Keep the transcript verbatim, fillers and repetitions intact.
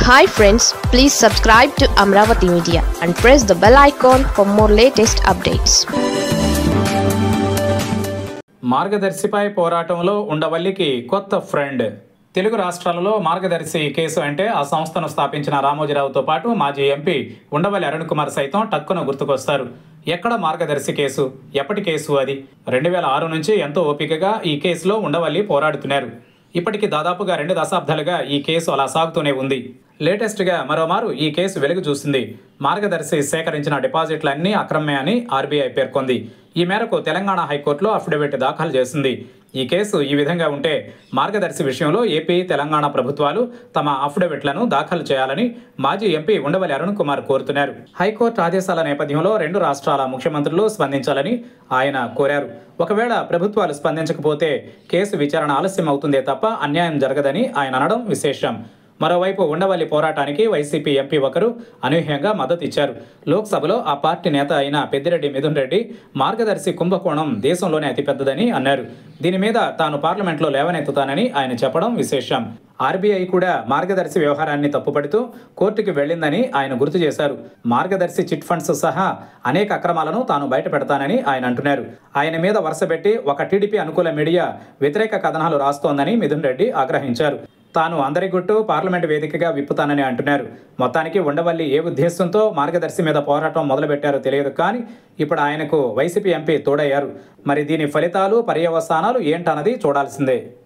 Hi friends, please subscribe to Amravati Media and press the bell icon for more latest updates. మార్గదర్శిపై పోరాటంలో ఉండవల్లికి కొత్త friend. Telugu రాష్ట్రాలలో మార్గదర్శి case అంటే ఆ సంస్థను స్థాపించిన రామోజీరావుతో పాటు మాజీ ఎంపీ ఉండవల్లి అరుణ్ కుమార్ సైతం టక్కున గుర్తుకొస్తారు. ఎక్కడ మార్గదర్శి కేసు, ఎప్పటి కేసు అది? రెండు వేల ఆరు నుంచి ఎంతో ఓపికగా ఈ కేసులో ఉండవల్లి పోరాడుతున్నారు. ఇప్పటికి దాదాపుగా రెండు దశాబ్దాలుగా ఈ కేసు అలా సాగుతూనే ఉంది. లేటెస్ట్గా మరోమారు ఈ కేసు వెలుగు చూసింది. మార్గదర్శి సేకరించిన డిపాజిట్లన్నీ అక్రమే అని ఆర్బీఐ పేర్కొంది. ఈ మేరకు తెలంగాణ హైకోర్టులో అఫిడవిట్ దాఖలు చేసింది. ఈ కేసు ఈ విధంగా ఉంటే మార్గదర్శి విషయంలో ఏపీ, తెలంగాణ ప్రభుత్వాలు తమ అఫిడవిట్లను దాఖలు చేయాలని మాజీ ఎంపీ ఉండవల్లి అరుణ్ కుమార్ కోరుతున్నారు. హైకోర్టు ఆదేశాల నేపథ్యంలో రెండు రాష్ట్రాల ముఖ్యమంత్రులు స్పందించాలని ఆయన కోరారు. ఒకవేళ ప్రభుత్వాలు స్పందించకపోతే కేసు విచారణ ఆలస్యం అవుతుందే తప్ప అన్యాయం జరగదని ఆయన అనడం విశేషం. మరోవైపు ఉండవల్లి పోరాటానికి వైసీపీ ఎంపీ ఒకరు అనూహ్యంగా మద్దతు ఇచ్చారు. లోక్సభలో ఆ పార్టీ నేత అయిన పెద్దిరెడ్డి మిథున్ రెడ్డి మార్గదర్శి కుంభకోణం దేశంలోనే అతిపెద్దదని అన్నారు. దీని మీద తాను పార్లమెంట్లో లేవనెత్తుతానని ఆయన చెప్పడం విశేషం. ఆర్బీఐ కూడా మార్గదర్శి వ్యవహారాన్ని తప్పుపడుతూ కోర్టుకు వెళ్లిందని ఆయన గుర్తు చేశారు. మార్గదర్శి చిట్ ఫండ్స్ సహా అనేక అక్రమాలను తాను బయట పెడతానని ఆయన అంటున్నారు. ఆయన మీద వరుసపెట్టి ఒక టీడీపీ అనుకూల మీడియా వ్యతిరేక కథనాలు రాస్తోందని మిథున్ రెడ్డి ఆగ్రహించారు. తాను అందరి గుట్టు పార్లమెంటు వేదికగా విప్పుతానని అంటున్నారు. మొత్తానికి ఉండవల్లి ఏ ఉద్దేశంతో మార్గదర్శి మీద పోరాటం మొదలుపెట్టారో తెలియదు, కానీ ఇప్పుడు ఆయనకు వైసీపీ ఎంపీ తోడయ్యారు. మరి దీని ఫలితాలు, పర్యవసానాలు ఏంటన్నది చూడాల్సిందే.